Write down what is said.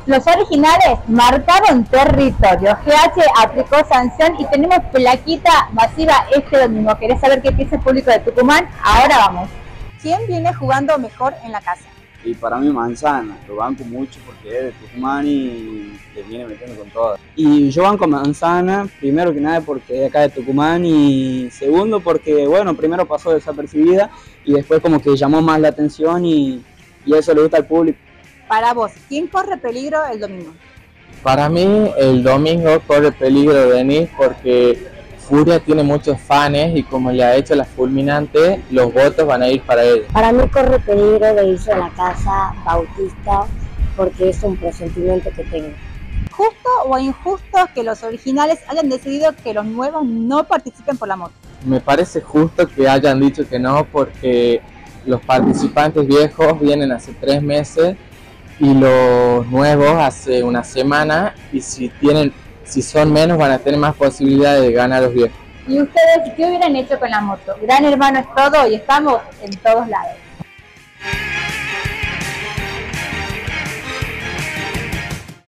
Los originales marcaron territorio. GH aplicó sanción y tenemos plaquita masiva este domingo. ¿Querés saber qué piensa el público de Tucumán? Ahora vamos. ¿Quién viene jugando mejor en la casa? Y para mí Manzana, lo banco mucho porque es de Tucumán y le viene metiendo con todo. Y yo banco Manzana, primero que nada porque es acá de Tucumán y segundo porque, bueno, primero pasó desapercibida y después como que llamó más la atención y eso le gusta al público. Para vos, ¿quién corre peligro el domingo? Para mí el domingo corre peligro de venir porque Furia tiene muchos fans y como le ha hecho la fulminante, los votos van a ir para él. Para mí corre peligro de irse a la casa Bautista porque es un presentimiento que tengo. ¿Justo o injusto que los originales hayan decidido que los nuevos no participen por la moto? Me parece justo que hayan dicho que no porque los participantes viejos vienen hace 3 meses y los nuevos hace una semana y si son menos van a tener más posibilidades de ganar los viejos. ¿Y ustedes qué hubieran hecho con la moto? Gran Hermano es todo y estamos en todos lados.